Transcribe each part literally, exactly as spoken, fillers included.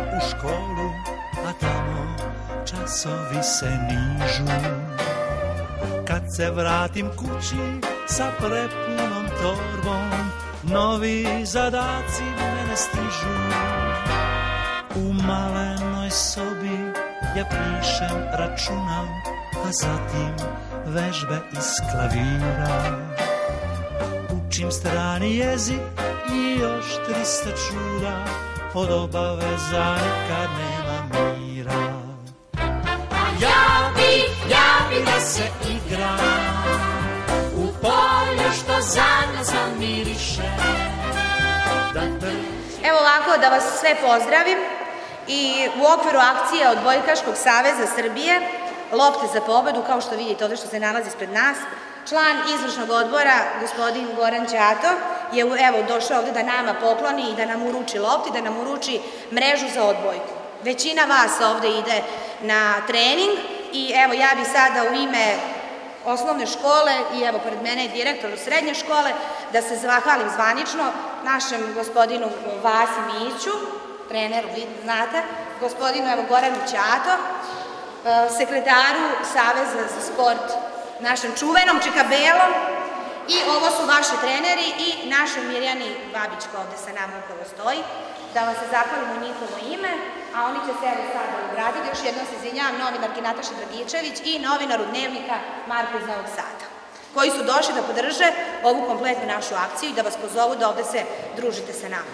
u školu, a tamo časovi se nižu. Kad se vratim kući sa prepunom torbom, novi zadaci mene stižu. U malenoj sobi ja pišem, računam, a zatim vežbe iz klavira. Učim strani jezik i još trista čuda, od obaveza nikad nema mira. Ja bi, ja bi da se igram u polju što za nas zamiriše. Evo ovako da vas sve pozdravim i u okviru akcije Odbojkaškog saveza Srbije Lopte za pobedu, kao što vidite ovde što se nalazi ispred nas, član izvršnog odbora, gospodin Goran Ćato, je evo došao ovde da nama pokloni i da nam uruči lopti, da nam uruči mrežu za odbojku. Većina vas ovde ide na trening i evo ja bi sada u ime osnovne škole i evo pored mene je direktor srednje škole da se zahvalim zvanično našem gospodinu Vasi Miću, treneru, vi znate, gospodinu evo Goranu Ćato, sekretaru Saveza za sport, našem čuvenom Čikabelom, i ovo su vaši treneri i našoj Mirjani Babić koja ovde sa nama upravo stoji, da vam se zahvalim u njihovo ime, a oni će se evo sada obratiti. Još jednom se izvinjavam novinarki Nataši Dragičević i novinaru Dnevnika Marko iz Novog Sada, koji su došli da podrže ovu kompletnu našu akciju i da vas pozovu da ovde se družite sa nama.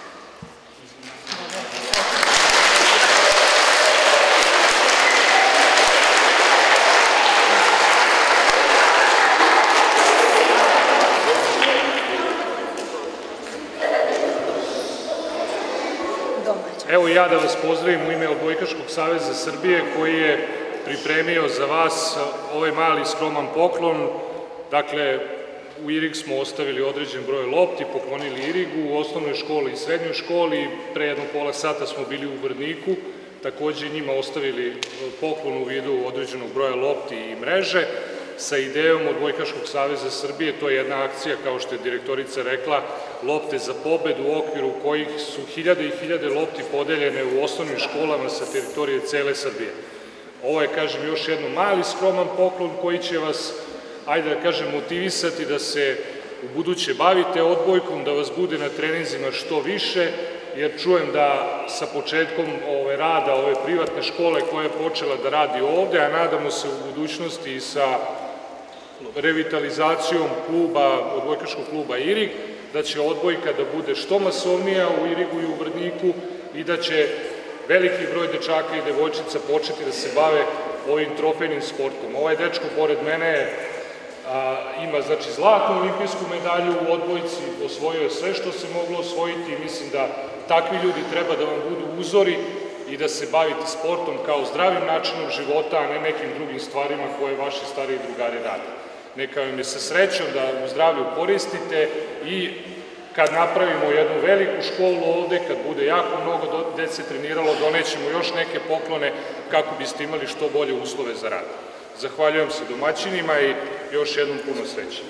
Evo i ja da vas pozdravim u ime Odbojkaškog saveza Srbije koji je pripremio za vas ovaj mali skroman poklon. Dakle, u Irig smo ostavili određen broj lopti, poklonili Irigu, u osnovnoj školi i srednjoj školi. Pre jedno pola sata smo bili u Vrniku, takođe njima ostavili poklon u vidu određenog broja lopti i mreže sa idejom Odbojkaškog saveza Srbije. To je jedna akcija, kao što je direktorica rekla, Lopte za pobedu, u okviru kojih su hiljade i hiljade lopti podeljene u osnovnim školama sa teritorije cele Srbije. Ovo je, kažem, još jedno mali skroman poklon koji će vas, ajde da kažem, motivisati da se u buduće bavite odbojkom, da vas bude na treninzima što više, jer čujem da sa početkom ove rada ove privatne škole koja je počela da radi ovde, a nadamo se u budućnosti i sa revitalizacijom kluba, odbojkaškog kluba Irig, da će odbojka da bude što masovnija u Irigu i u Vrniku i da će veliki broj dečaka i devojčica početi da se bave ovim trofejnim sportom. Ovaj dečko pored mene ima znači zlatnu olimpijsku medalju u odbojci, osvojio je sve što se moglo osvojiti i mislim da takvi ljudi treba da vam budu uzori i da se bavite sportom kao zdravim načinom života, a ne nekim drugim stvarima koje vaši stariji drugari rade. Neka vam je sa srećom da u zdravlju koristite i kad napravimo jednu veliku školu ovde, kad bude jako mnogo dece treniralo, donećemo još neke poklone kako biste imali što bolje uslove za rad. Zahvaljujem se domaćinima i još jednom puno sreće.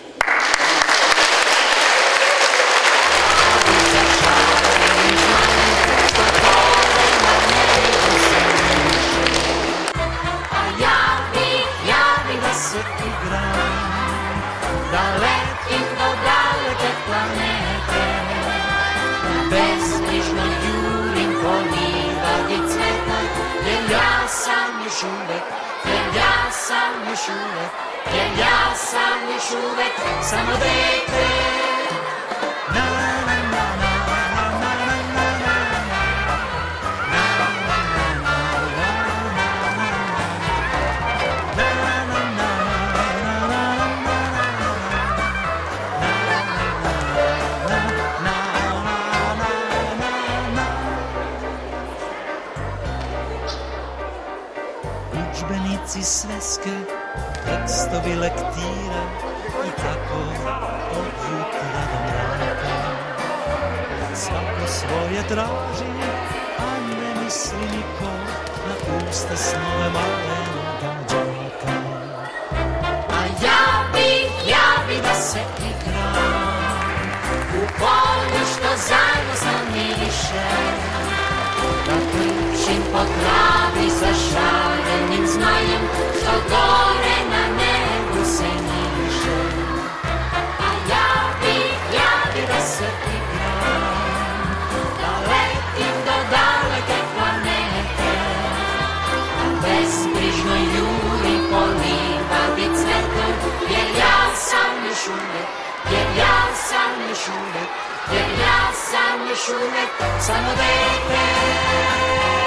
Da letim do daleke planete, bezbrižno jurim po livadi cvetnoj, jer ja sam još uvek, jer ja sam još uvek, jer ja sam još uvek samo dete. Na, na, na, na, na, na, na, na, na, udžbenici, sveske, tekstovi lektira i tako od jutra do mraka. Svako svoje traži, a ne misli niko na usta snove malenog đaka. A ja bi, ja bi da se igram u polju što zajedno znam miriše, da još uvek, jer ja sam još uvek samo dete.